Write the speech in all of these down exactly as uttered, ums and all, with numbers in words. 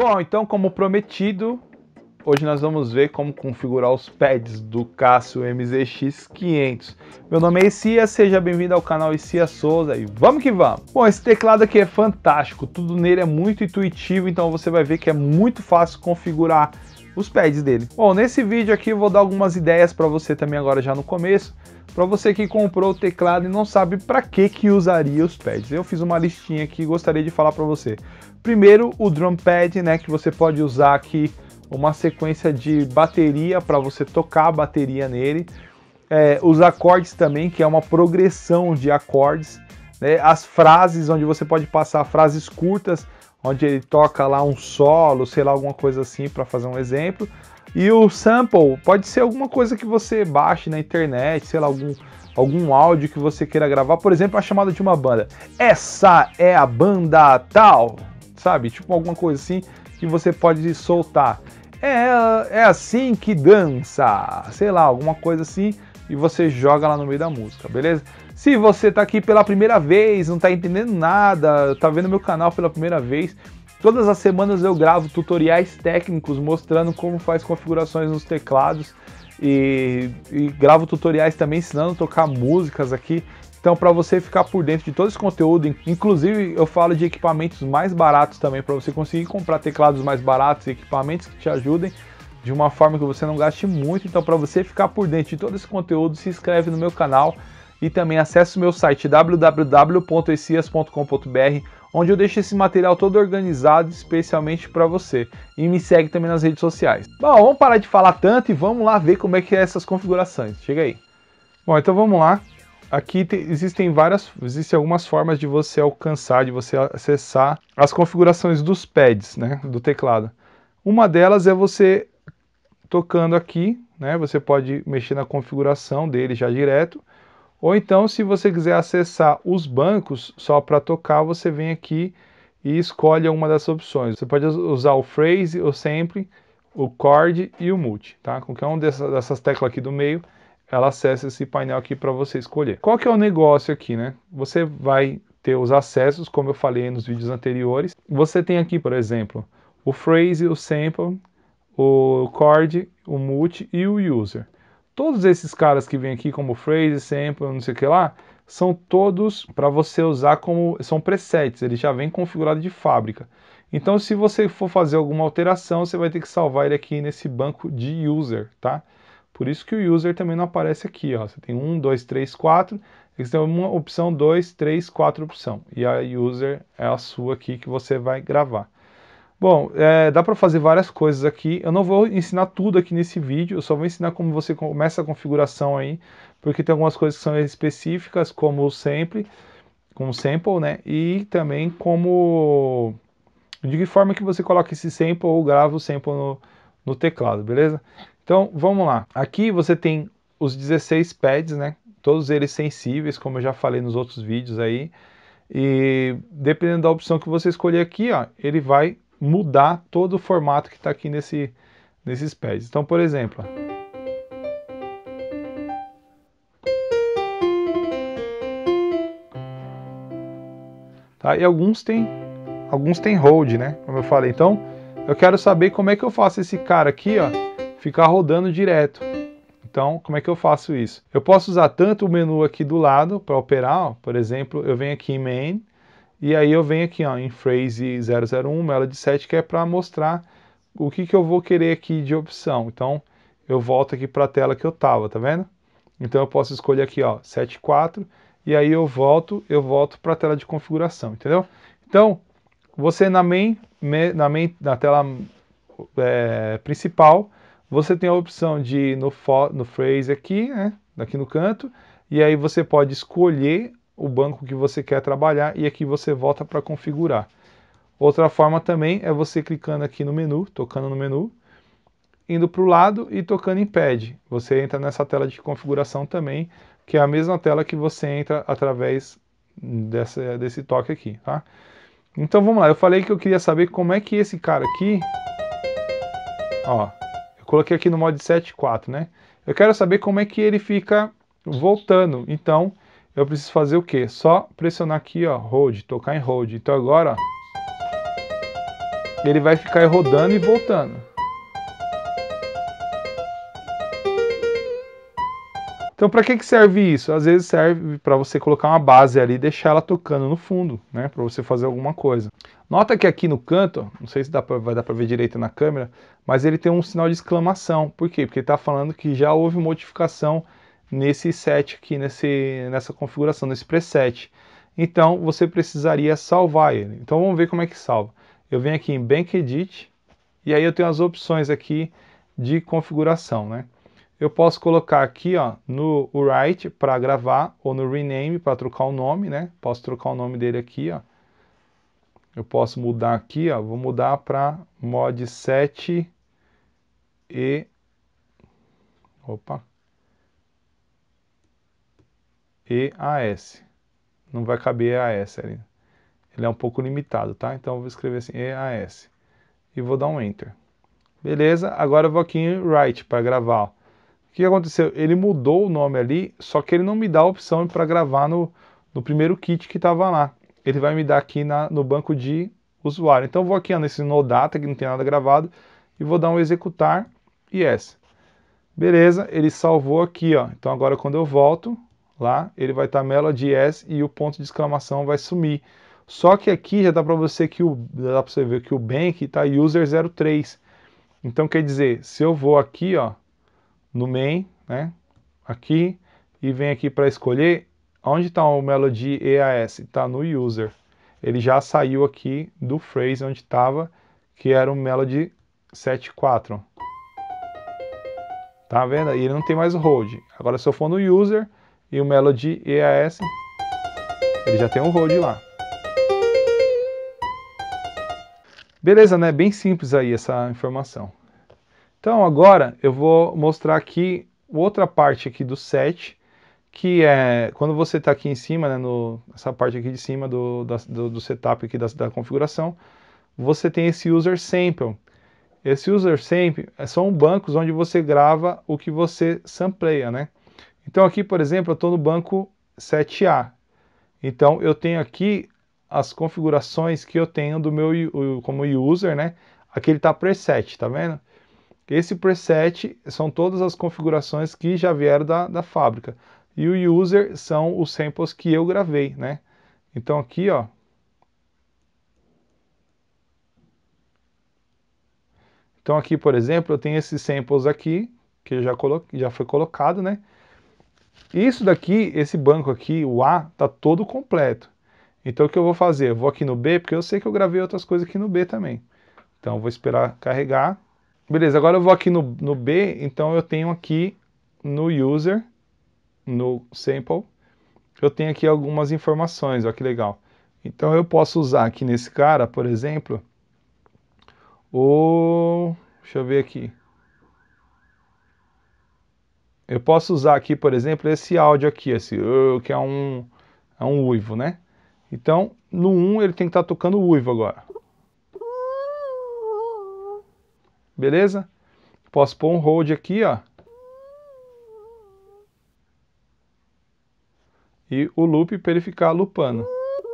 Bom, então como prometido, hoje nós vamos ver como configurar os pads do Casio M Z X quinhentos. Meu nome é Isia, seja bem-vindo ao canal Isia Souza e vamos que vamos! Bom, esse teclado aqui é fantástico, tudo nele é muito intuitivo, então você vai ver que é muito fácil configurar os pads dele. Bom, nesse vídeo aqui eu vou dar algumas ideias para você também agora já no começo, para você que comprou o teclado e não sabe para que que usaria os pads. Eu fiz uma listinha aqui e gostaria de falar para você. Primeiro, o drum pad, né, que você pode usar aqui uma sequência de bateria para você tocar a bateria nele. É, os acordes também, que é uma progressão de acordes, né? As frases, onde você pode passar frases curtas, onde ele toca lá um solo, sei lá, alguma coisa assim, para fazer um exemplo. E o sample pode ser alguma coisa que você baixe na internet, sei lá, algum, algum áudio que você queira gravar. Por exemplo, a chamada de uma banda. Essa é a banda tal, sabe? Tipo alguma coisa assim que você pode soltar. É, é assim que dança, sei lá, alguma coisa assim, e você joga lá no meio da música, beleza? Se você tá aqui pela primeira vez, não tá entendendo nada, tá vendo meu canal pela primeira vez, todas as semanas eu gravo tutoriais técnicos mostrando como faz configurações nos teclados e, e gravo tutoriais também ensinando a tocar músicas aqui. Então, para você ficar por dentro de todo esse conteúdo, inclusive eu falo de equipamentos mais baratos também, para você conseguir comprar teclados mais baratos e equipamentos que te ajudem de uma forma que você não gaste muito. Então, para você ficar por dentro de todo esse conteúdo, se inscreve no meu canal e também acesse o meu site w w w ponto ecias ponto com ponto b r, onde eu deixo esse material todo organizado especialmente para você. E me segue também nas redes sociais. Bom, vamos parar de falar tanto e vamos lá ver como é que é essas configurações. Chega aí. Bom, então vamos lá. Aqui te, existem várias, existem algumas formas de você alcançar, de você acessar as configurações dos pads, né, do teclado. Uma delas é você tocando aqui, né, você pode mexer na configuração dele já direto, ou então se você quiser acessar os bancos só para tocar, você vem aqui e escolhe uma dessas opções. Você pode usar o phrase, o sample, o chord e o multi, tá? Qualquer uma dessas, dessas teclas aqui do meio, ela acessa esse painel aqui para você escolher. Qual que é o negócio aqui, né? Você vai ter os acessos, como eu falei nos vídeos anteriores. Você tem aqui, por exemplo, o phrase, o sample, o chord, o multi e o user. Todos esses caras que vêm aqui como phrase, sample, não sei o que lá, são todos para você usar como... são presets, eles já vêm configurados de fábrica. Então, se você for fazer alguma alteração, você vai ter que salvar ele aqui nesse banco de user, tá? Por isso que o user também não aparece aqui, ó. Você tem um, dois, três, quatro. Você tem uma opção dois, três, quatro opção. E a user é a sua aqui que você vai gravar. Bom, é, dá para fazer várias coisas aqui. Eu não vou ensinar tudo aqui nesse vídeo. Eu só vou ensinar como você começa a configuração aí. Porque tem algumas coisas que são específicas, como o sample, como sample, né? E também como... de que forma que você coloca esse sample ou grava o sample no, no teclado, beleza? Então, vamos lá. Aqui você tem os dezesseis pads, né? Todos eles sensíveis, como eu já falei nos outros vídeos aí. E dependendo da opção que você escolher aqui, ó, ele vai mudar todo o formato que está aqui nesse, nesses pads. Então, por exemplo... tá? E alguns tem, alguns tem hold, né? Como eu falei. Então, eu quero saber como é que eu faço esse cara aqui, ó, ficar rodando direto. Então, como é que eu faço isso? Eu posso usar tanto o menu aqui do lado para operar, ó, por exemplo, eu venho aqui em Main, e aí eu venho aqui ó, em Phrase zero zero um, Melody Set, que é para mostrar o que, que eu vou querer aqui de opção. Então, eu volto aqui para a tela que eu estava, tá vendo? Então eu posso escolher aqui, ó, sete quatro, e aí eu volto, eu volto para a tela de configuração, entendeu? Então, você na main, na, main, na tela é, principal, você tem a opção de ir no, no phrase aqui, né, aqui no canto, e aí você pode escolher o banco que você quer trabalhar e aqui você volta para configurar. Outra forma também é você clicando aqui no menu, tocando no menu, indo para o lado e tocando em pad. Você entra nessa tela de configuração também, que é a mesma tela que você entra através dessa, desse toque aqui, tá? Então vamos lá, eu falei que eu queria saber como é que esse cara aqui, ó, eu coloquei aqui no modo sete quatro, né? Eu quero saber como é que ele fica voltando, então eu preciso fazer o quê? Só pressionar aqui, ó, hold, tocar em hold. Então agora, ó, ele vai ficar rodando e voltando. Então, para que que serve isso? Às vezes serve para você colocar uma base ali e deixar ela tocando no fundo, né? Para você fazer alguma coisa. Nota que aqui no canto, não sei se dá pra, vai dar para ver direito na câmera, mas ele tem um sinal de exclamação. Por quê? Porque ele está falando que já houve modificação nesse set aqui, nesse, nessa configuração, nesse preset. Então, você precisaria salvar ele. Então, vamos ver como é que salva. Eu venho aqui em Bank Edit, e aí eu tenho as opções aqui de configuração, né? Eu posso colocar aqui, ó, no Write para gravar, ou no Rename para trocar o nome, né? Posso trocar o nome dele aqui, ó. Eu posso mudar aqui, ó, vou mudar para mod sete e... Opa. E A S. Não vai caber E A S ali. Ele é um pouco limitado, tá? Então eu vou escrever assim, E A S. E vou dar um Enter. Beleza, agora eu vou aqui em Write para gravar, ó. O que aconteceu? Ele mudou o nome ali, só que ele não me dá a opção para gravar no, no primeiro kit que estava lá. Ele vai me dar aqui na, no banco de usuário. Então eu vou aqui ó, nesse No Data, que não tem nada gravado, e vou dar um executar, yes. Beleza, ele salvou aqui, ó. Então agora quando eu volto lá, ele vai estar Melody yes e o ponto de exclamação vai sumir. Só que aqui já dá para você que o dá para você ver que o bank está user zero três. Então quer dizer, se eu vou aqui, ó, no main, né, aqui, e vem aqui para escolher, onde está o Melody E A S? Está no user. Ele já saiu aqui do phrase onde estava, que era o Melody sete quatro. Tá vendo? E ele não tem mais o hold. Agora se eu for no user e o Melody E A S, ele já tem um hold lá. Beleza, né? Bem simples aí essa informação. Então agora eu vou mostrar aqui outra parte aqui do set, que é quando você está aqui em cima, né, no, essa parte aqui de cima do, da, do, do setup aqui da, da configuração, você tem esse user sample. Esse user sample são bancos onde você grava o que você sampleia, né? Então aqui, por exemplo, eu estou no banco sete A. Então eu tenho aqui as configurações que eu tenho do meu como user, né? Aqui ele está preset, tá vendo? Esse preset são todas as configurações que já vieram da, da fábrica. E o user são os samples que eu gravei, né? Então aqui, ó. Então aqui, por exemplo, eu tenho esses samples aqui, que já, coloquei, já foi colocado, né? Isso daqui, esse banco aqui, o A, tá todo completo. Então o que eu vou fazer? Eu vou aqui no B, porque eu sei que eu gravei outras coisas aqui no B também. Então eu vou esperar carregar. Beleza, agora eu vou aqui no, no B, então eu tenho aqui no user, no sample, eu tenho aqui algumas informações, olha que legal. Então eu posso usar aqui nesse cara, por exemplo, o... deixa eu ver aqui. Eu posso usar aqui, por exemplo, esse áudio aqui, esse uh, que é um, é um uivo, né? Então, no um ele tem que estar tocando o uivo agora. Beleza? Posso pôr um hold aqui, ó. E o loop para ele ficar loopando.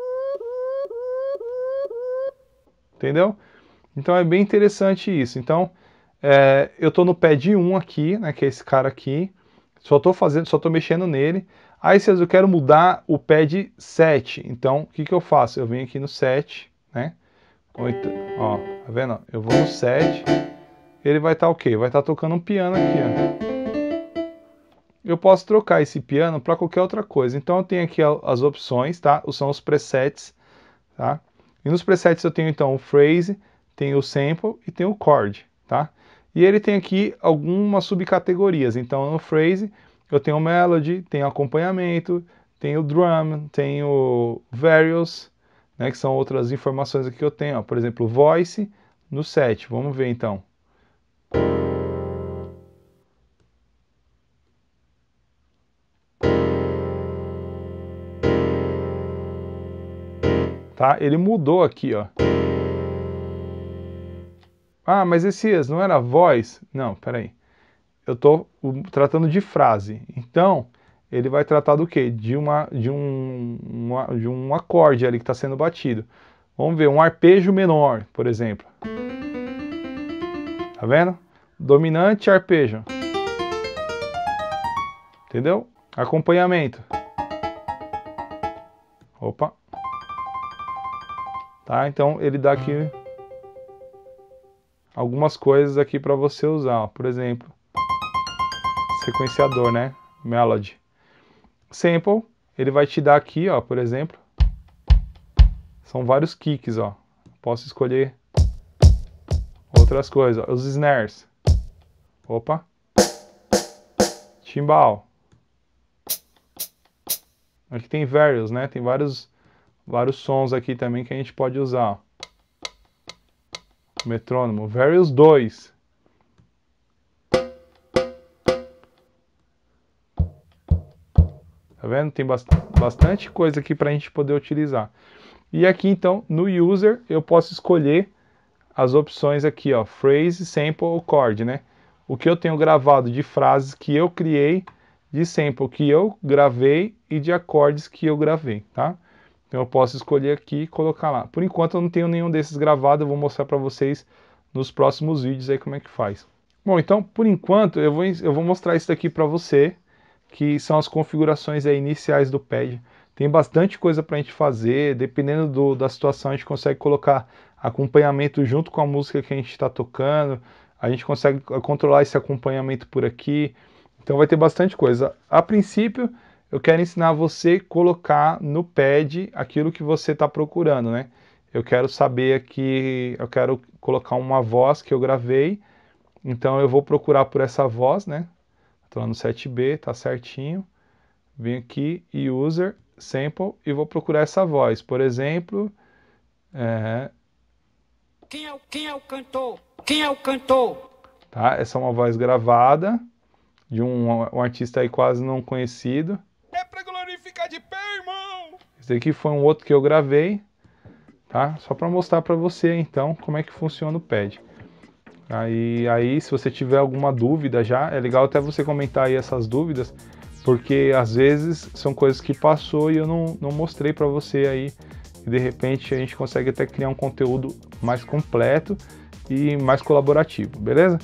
Entendeu? Então é bem interessante isso. Então, é, eu estou no pad um aqui, né, que é esse cara aqui. Só estou fazendo, só estou mexendo nele. Aí se eu quero mudar o pad sete, então o que, que eu faço? Eu venho aqui no set, né? oito, ó, tá vendo? Eu vou no set, ele vai estar tá, ok, vai estar tá tocando um piano aqui, ó. Eu posso trocar esse piano para qualquer outra coisa. Então eu tenho aqui as opções, tá? São os presets, tá? E nos presets eu tenho então o phrase, tenho o sample e tenho o chord, tá? E ele tem aqui algumas subcategorias. Então no phrase eu tenho melody, tenho acompanhamento, tenho drum, tenho various, né, que são outras informações aqui que eu tenho. Ó. Por exemplo, voice no set. Vamos ver então. Tá? Ele mudou aqui, ó. Ah, mas esse não era voz? Não, peraí. Eu estou tratando de frase. Então, ele vai tratar do quê? De, uma, de, um, uma, de um acorde ali que está sendo batido. Vamos ver, um arpejo menor, por exemplo. Tá vendo? Dominante, arpejo. Entendeu? Acompanhamento. Opa. Tá? Então ele dá aqui algumas coisas aqui para você usar, ó. Por exemplo, sequenciador, né? Melody. Sample, ele vai te dar aqui, ó, por exemplo, são vários kicks, ó. Posso escolher outras coisas, ó. Os snares. Opa. Timbal. Aqui tem various, né? Tem vários vários sons aqui também que a gente pode usar, ó. Metrônomo, various dois. Tá vendo? Tem bastante coisa aqui para a gente poder utilizar. E aqui então, no user, eu posso escolher as opções aqui, ó, phrase, sample ou chord, né? O que eu tenho gravado de frases que eu criei, de sample que eu gravei e de acordes que eu gravei, tá? Então eu posso escolher aqui e colocar lá. Por enquanto eu não tenho nenhum desses gravado, eu vou mostrar para vocês nos próximos vídeos aí como é que faz. Bom, então por enquanto eu vou, eu vou mostrar isso daqui para você, que são as configurações aí iniciais do pad. Tem bastante coisa para a gente fazer, dependendo do, da situação a gente consegue colocar acompanhamento junto com a música que a gente está tocando, a gente consegue controlar esse acompanhamento por aqui, então vai ter bastante coisa. A princípio, eu quero ensinar você a colocar no pad aquilo que você está procurando, né? Eu quero saber aqui, eu quero colocar uma voz que eu gravei, então eu vou procurar por essa voz, né? Estou lá no sete B, tá certinho. Venho aqui, user, sample, e vou procurar essa voz. Por exemplo, é... Quem é o, quem é o cantor? Quem é o cantor? Tá, essa é uma voz gravada de um, um artista aí quase não conhecido. É pra glorificar de pé, irmão! Esse aqui foi um outro que eu gravei, tá? Só para mostrar para você então como é que funciona o pad. Aí, aí, se você tiver alguma dúvida já, é legal até você comentar aí essas dúvidas, porque às vezes são coisas que passou e eu não, não mostrei para você aí, e de repente a gente consegue até criar um conteúdo mais completo e mais colaborativo, beleza?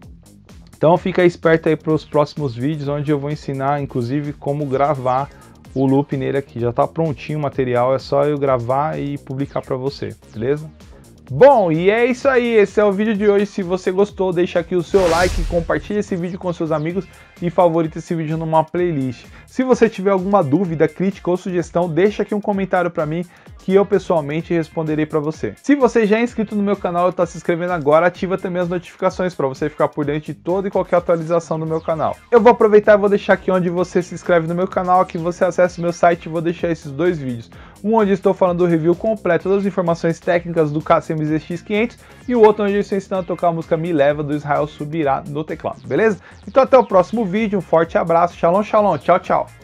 Então fica esperto aí para os próximos vídeos, onde eu vou ensinar inclusive como gravar o loop nele aqui. Já está prontinho o material, é só eu gravar e publicar para você, beleza? Bom, e é isso aí, esse é o vídeo de hoje. Se você gostou, deixa aqui o seu like, compartilha esse vídeo com seus amigos e favorita esse vídeo numa playlist. Se você tiver alguma dúvida, crítica ou sugestão, deixa aqui um comentário para mim que eu pessoalmente responderei para você. Se você já é inscrito no meu canal e está se inscrevendo agora, ativa também as notificações para você ficar por dentro de toda e qualquer atualização do meu canal. Eu vou aproveitar e vou deixar aqui onde você se inscreve no meu canal, aqui você acessa o meu site e vou deixar esses dois vídeos. Um onde estou falando do review completo das informações técnicas do Casio M Z X quinhentos e o outro onde eu estou ensinando a tocar a música Me Leva do Israel Subirá no teclado, beleza? Então até o próximo vídeo, um forte abraço, shalom, shalom, tchau, tchau!